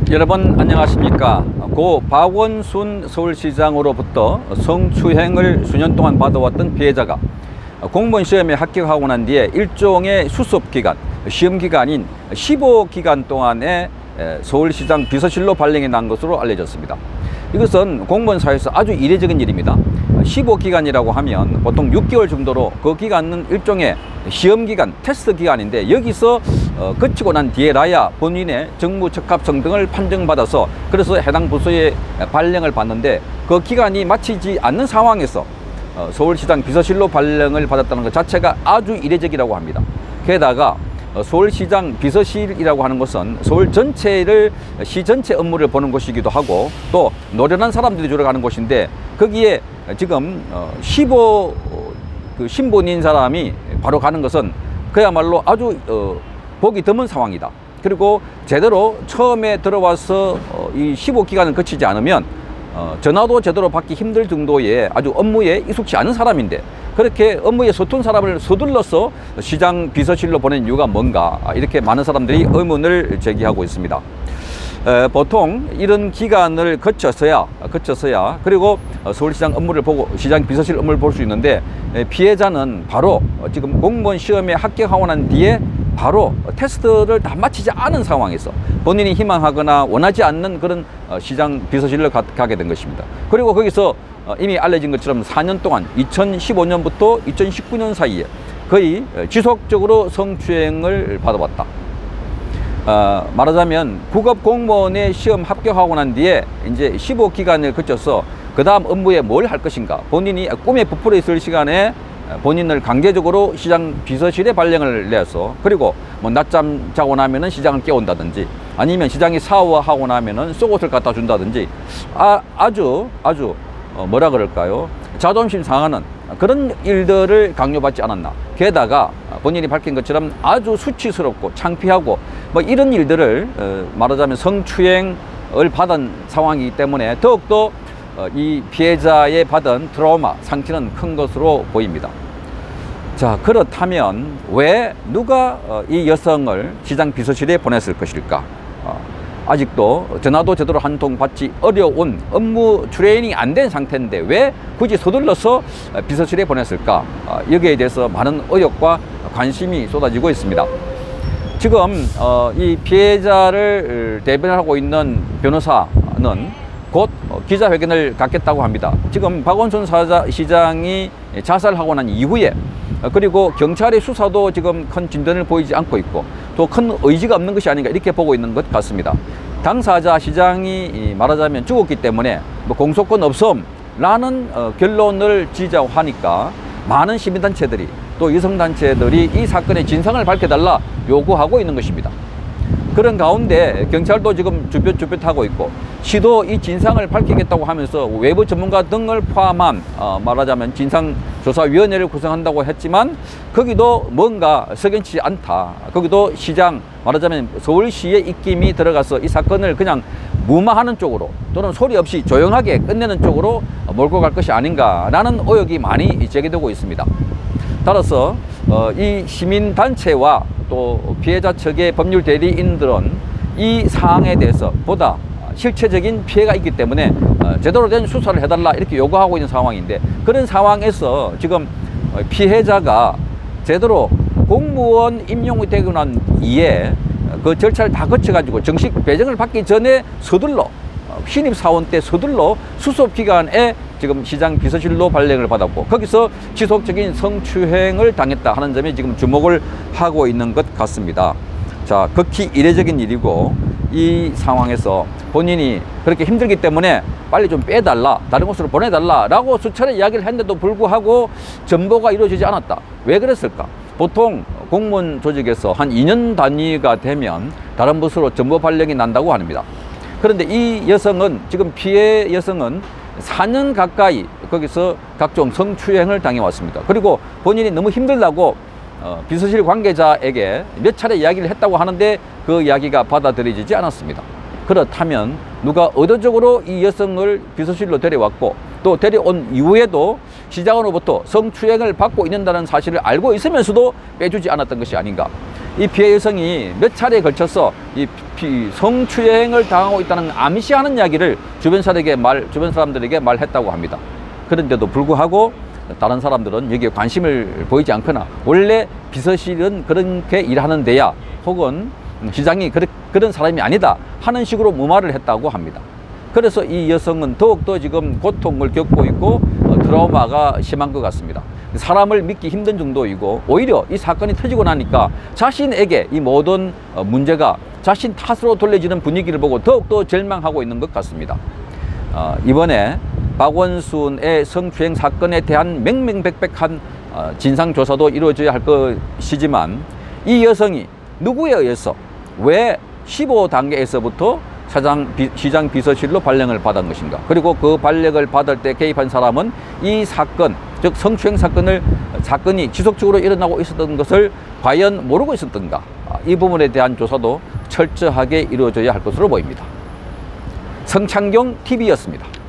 여러분 안녕하십니까. 고 박원순 서울시장으로부터 성추행을 수년 동안 받아왔던 피해자가 공무원 시험에 합격하고 난 뒤에 일종의 수습기간, 시험기간인 15기간 동안에 서울시장 비서실로 발령이 난 것으로 알려졌습니다. 이것은 공무원 사회에서 아주 이례적인 일입니다. 15기간이라고 하면 보통 6개월 정도로 그 기간은 일종의 시험기간, 테스트 기간인데 여기서 거치고 난 뒤에라야 본인의 정무 적합성 등을 판정받아서 그래서 해당 부서에 발령을 받는데 그 기간이 마치지 않는 상황에서 서울시장 비서실로 발령을 받았다는 것 자체가 아주 이례적이라고 합니다. 게다가 서울시장 비서실이라고 하는 것은 서울 전체를, 시 전체 업무를 보는 곳이기도 하고 또 노련한 사람들이 주로 가는 곳인데 거기에 지금 15 신분인 사람이 바로 가는 것은 그야말로 아주 보기 드문 상황이다. 그리고 제대로 처음에 들어와서 이 15기간을 거치지 않으면 전화도 제대로 받기 힘들 정도의 아주 업무에 익숙치 않은 사람인데 그렇게 업무에 서툰 사람을 서둘러서 시장 비서실로 보낸 이유가 뭔가, 이렇게 많은 사람들이 의문을 제기하고 있습니다. 보통 이런 기간을 거쳐서야 그리고 서울시장 업무를 보고 시장 비서실 업무를 볼 수 있는데 피해자는 바로 지금 공무원 시험에 합격하고 난 뒤에 바로 테스트를 다 마치지 않은 상황에서 본인이 희망하거나 원하지 않는 그런 시장 비서실로 가게 된 것입니다. 그리고 거기서 이미 알려진 것처럼 4년 동안 2015년부터 2019년 사이에 거의 지속적으로 성추행을 받아왔다. 말하자면 국업 공무원의 시험 합격하고 난 뒤에 이제 15기간을 거쳐서 그 다음 업무에 뭘 할 것인가, 본인이 꿈에 부풀어 있을 시간에 본인을 강제적으로 시장 비서실에 발령을 내서 그리고 뭐 낮잠 자고 나면은 시장을 깨운다든지 아니면 시장이 샤워하고 나면은 속옷을 갖다 준다든지 아주 뭐라 그럴까요, 자존심 상하는 그런 일들을 강요받지 않았나. 게다가 본인이 밝힌 것처럼 아주 수치스럽고 창피하고 뭐 이런 일들을 말하자면 성추행을 받은 상황이기 때문에 더욱더 이 피해자의 받은 트라우마, 상처는 큰 것으로 보입니다. 자, 그렇다면 왜 누가 이 여성을 시장 비서실에 보냈을 것일까? 아직도 전화도 제대로 한 통 받지 어려운 업무 트레이닝이 안 된 상태인데 왜 굳이 서둘러서 비서실에 보냈을까? 여기에 대해서 많은 의혹과 관심이 쏟아지고 있습니다. 지금 이 피해자를 대변하고 있는 변호사는 곧 기자회견을 갖겠다고 합니다. 지금 박원순 시장이 자살하고 난 이후에 그리고 경찰의 수사도 지금 큰 진전을 보이지 않고 있고 또 큰 의지가 없는 것이 아닌가 이렇게 보고 있는 것 같습니다. 당사자 시장이 말하자면 죽었기 때문에 뭐 공소권 없음라는 결론을 지자고 하니까 많은 시민단체들이 또 여성단체들이 이 사건의 진상을 밝혀달라 요구하고 있는 것입니다. 그런 가운데 경찰도 지금 주변하고 있고 시도 이 진상을 밝히겠다고 하면서 외부 전문가 등을 포함한 말하자면 진상조사위원회를 구성한다고 했지만 거기도 뭔가 석연치 않다. 거기도 시장, 말하자면 서울시의 입김이 들어가서 이 사건을 그냥 무마하는 쪽으로 또는 소리 없이 조용하게 끝내는 쪽으로 몰고 갈 것이 아닌가라는 의혹이 많이 제기되고 있습니다. 따라서 이 시민단체와 또 피해자 측의 법률 대리인들은 이 사항에 대해서 보다 실체적인 피해가 있기 때문에 제대로 된 수사를 해달라 이렇게 요구하고 있는 상황인데 그런 상황에서 지금 피해자가 제대로 공무원 임용이 되고 난 이에 그 절차를 다 거쳐가지고 정식 배정을 받기 전에 서둘러 신입사원 때 서둘러 수습기간에 지금 시장 비서실로 발령을 받았고 거기서 지속적인 성추행을 당했다 하는 점에 지금 주목을 하고 있는 것 같습니다. 자, 극히 이례적인 일이고 이 상황에서 본인이 그렇게 힘들기 때문에 빨리 좀 빼달라, 다른 곳으로 보내달라 라고 수차례 이야기를 했는데도 불구하고 전보가 이루어지지 않았다. 왜 그랬을까? 보통 공무원 조직에서 한 2년 단위가 되면 다른 부서로 전보 발령이 난다고 합니다. 그런데 이 여성은 지금 피해 여성은 4년 가까이 거기서 각종 성추행을 당해왔습니다. 그리고 본인이 너무 힘들다고 비서실 관계자에게 몇 차례 이야기를 했다고 하는데 그 이야기가 받아들여지지 않았습니다. 그렇다면 누가 의도적으로 이 여성을 비서실로 데려왔고 또 데려온 이후에도 시장으로부터 성추행을 받고 있는다는 사실을 알고 있으면서도 빼주지 않았던 것이 아닌가. 이 피해 여성이 몇 차례에 걸쳐서 이 성추행을 당하고 있다는 암시하는 이야기를 주변 사람들에게 말했다고 합니다. 그런데도 불구하고 다른 사람들은 여기에 관심을 보이지 않거나 원래 비서실은 그렇게 일하는 데야 혹은 시장이 그런 사람이 아니다 하는 식으로 무마를 했다고 합니다. 그래서 이 여성은 더욱더 지금 고통을 겪고 있고 트라우마가 심한 것 같습니다. 사람을 믿기 힘든 정도이고 오히려 이 사건이 터지고 나니까 자신에게 이 모든 문제가 자신 탓으로 돌려지는 분위기를 보고 더욱더 절망하고 있는 것 같습니다. 이번에 박원순의 성추행 사건에 대한 명명백백한 진상조사도 이루어져야 할 것이지만 이 여성이 누구에 의해서 왜 15단계에서부터 시장 비서실로 발령을 받은 것인가, 그리고 그 발령을 받을 때 개입한 사람은 이 사건, 즉 성추행 사건이 지속적으로 일어나고 있었던 것을 과연 모르고 있었던가, 이 부분에 대한 조사도 철저하게 이루어져야 할 것으로 보입니다. 성창경 TV였습니다.